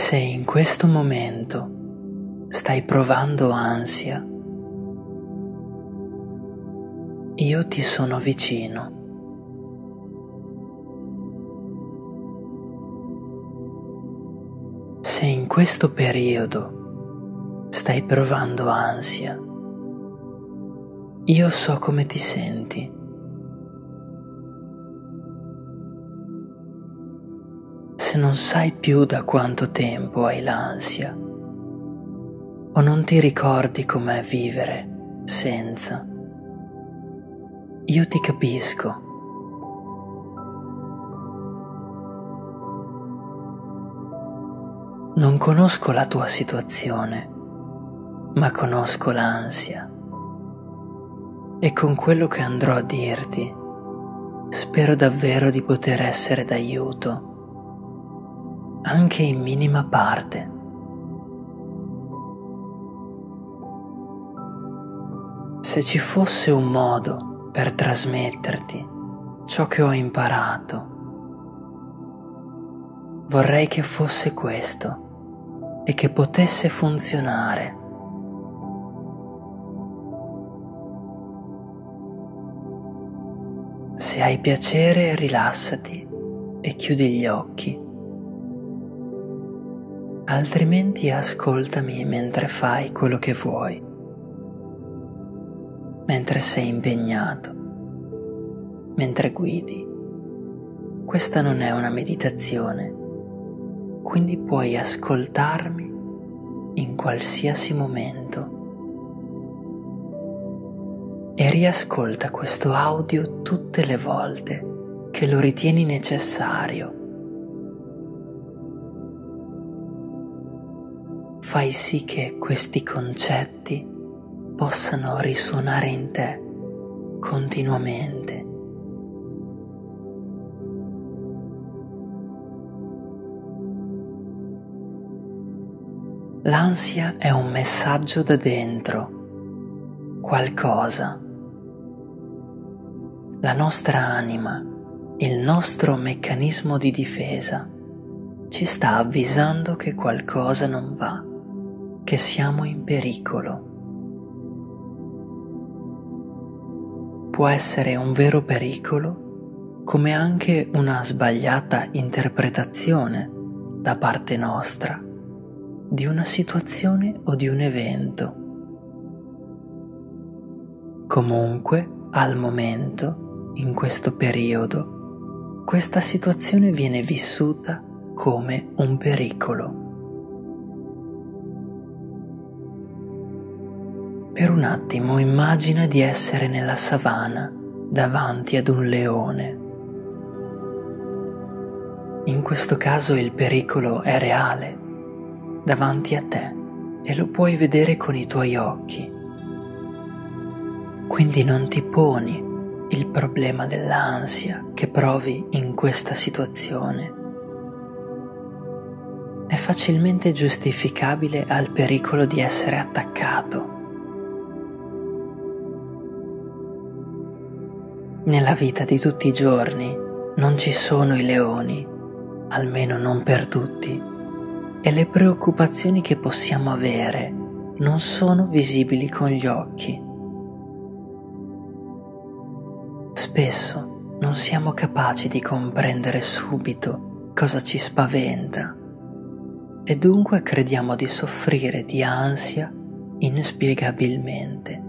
Se in questo momento stai provando ansia, io ti sono vicino. Se in questo periodo stai provando ansia, io so come ti senti. Se non sai più da quanto tempo hai l'ansia o non ti ricordi com'è vivere senza, io ti capisco. Non conosco la tua situazione, ma conosco l'ansia. E con quello che andrò a dirti, spero davvero di poter essere d'aiuto, anche in minima parte. Se ci fosse un modo per trasmetterti ciò che ho imparato, vorrei che fosse questo e che potesse funzionare. Se hai piacere, rilassati e chiudi gli occhi. Altrimenti ascoltami mentre fai quello che vuoi, mentre sei impegnato, mentre guidi. Questa non è una meditazione, quindi puoi ascoltarmi in qualsiasi momento. E riascolta questo audio tutte le volte che lo ritieni necessario. Fai sì che questi concetti possano risuonare in te continuamente. L'ansia è un messaggio da dentro, qualcosa. La nostra anima, il nostro meccanismo di difesa, ci sta avvisando che qualcosa non va, che siamo in pericolo. Può essere un vero pericolo, come anche una sbagliata interpretazione da parte nostra di una situazione o di un evento. Comunque, al momento, in questo periodo, questa situazione viene vissuta come un pericolo. Per un attimo immagina di essere nella savana davanti ad un leone. In questo caso il pericolo è reale, davanti a te, e lo puoi vedere con i tuoi occhi. Quindi non ti poni il problema dell'ansia che provi in questa situazione. È facilmente giustificabile al pericolo di essere attaccato. Nella vita di tutti i giorni non ci sono i leoni, almeno non per tutti, e le preoccupazioni che possiamo avere non sono visibili con gli occhi. Spesso non siamo capaci di comprendere subito cosa ci spaventa e dunque crediamo di soffrire di ansia inspiegabilmente.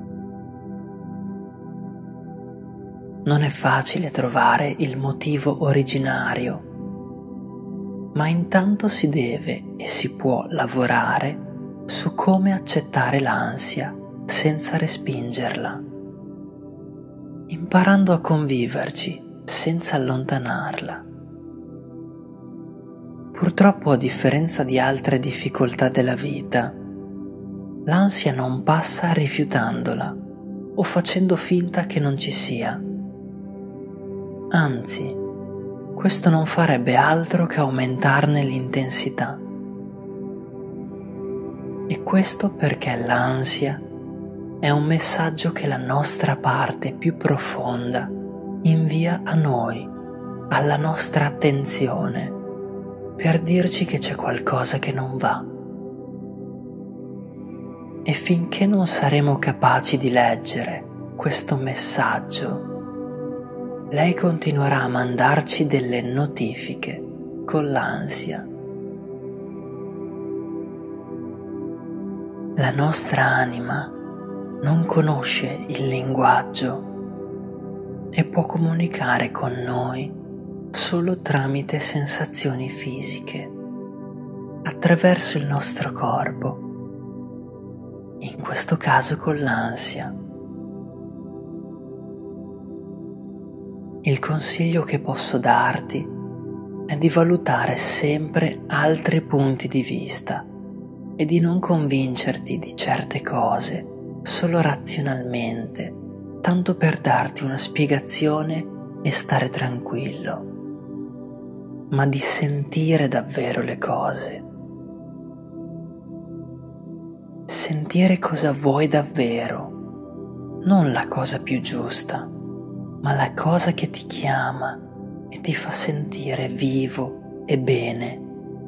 Non è facile trovare il motivo originario, ma intanto si deve e si può lavorare su come accettare l'ansia senza respingerla, imparando a conviverci senza allontanarla. Purtroppo, a differenza di altre difficoltà della vita, l'ansia non passa rifiutandola o facendo finta che non ci sia. Anzi, questo non farebbe altro che aumentarne l'intensità. E questo perché l'ansia è un messaggio che la nostra parte più profonda invia a noi, alla nostra attenzione. per dirci che c'è qualcosa che non va. E finché non saremo capaci di leggere questo messaggio, lei continuerà a mandarci delle notifiche con l'ansia. La nostra anima non conosce il linguaggio e può comunicare con noi solo tramite sensazioni fisiche, attraverso il nostro corpo, in questo caso con l'ansia. Il consiglio che posso darti è di valutare sempre altri punti di vista e di non convincerti di certe cose solo razionalmente, tanto per darti una spiegazione e stare tranquillo, ma di sentire davvero le cose. Sentire cosa vuoi davvero, non la cosa più giusta, ma la cosa che ti chiama e ti fa sentire vivo e bene.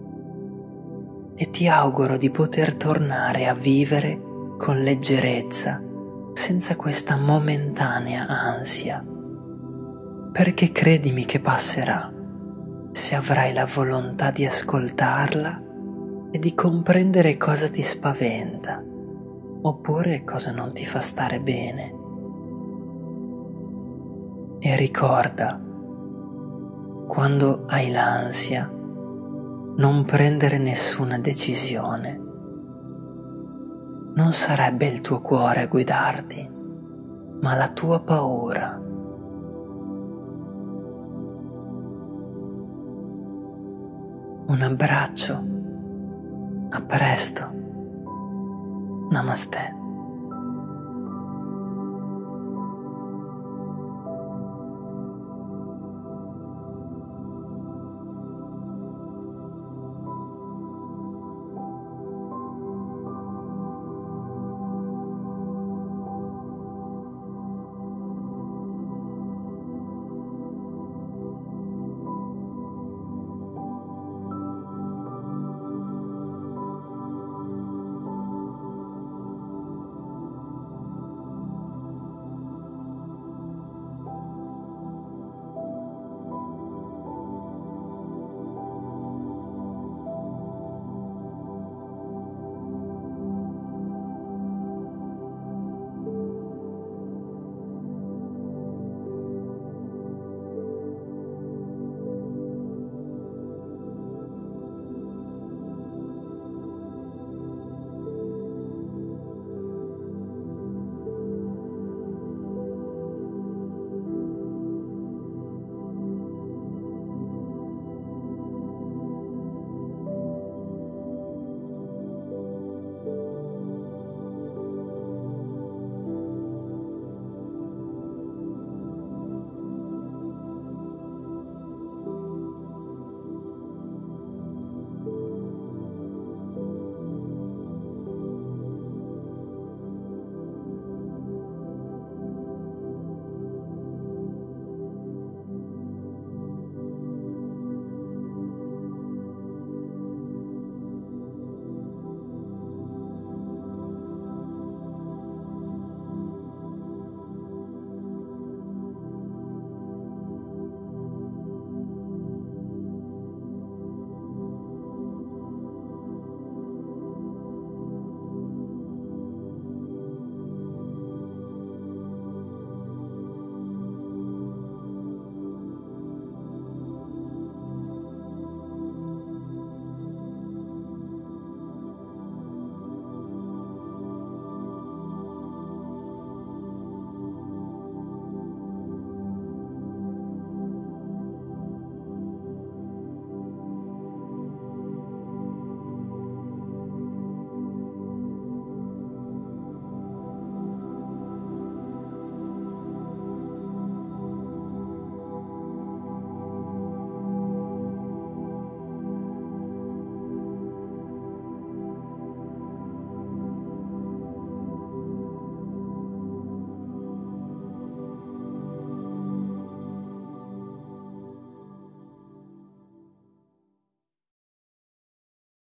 E ti auguro di poter tornare a vivere con leggerezza, senza questa momentanea ansia, perché credimi che passerà, se avrai la volontà di ascoltarla e di comprendere cosa ti spaventa, oppure cosa non ti fa stare bene. E ricorda, quando hai l'ansia, non prendere nessuna decisione. Non sarebbe il tuo cuore a guidarti, ma la tua paura. Un abbraccio. A presto. Namaste.